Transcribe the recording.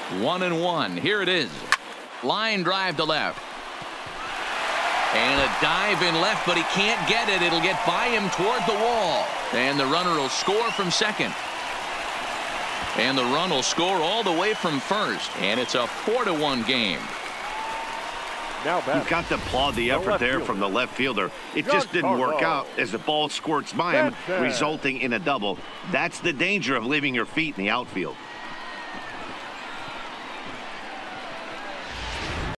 1-1. Here it is. Line drive to left. And a dive in left, but he can't get it. It'll get by him toward the wall. And the runner will score from second. And the run will score all the way from first. And it's a 4-1 game. You've got to applaud the effort there from the left fielder. It just didn't work out as the ball squirts by him, resulting in a double. That's the danger of leaving your feet in the outfield.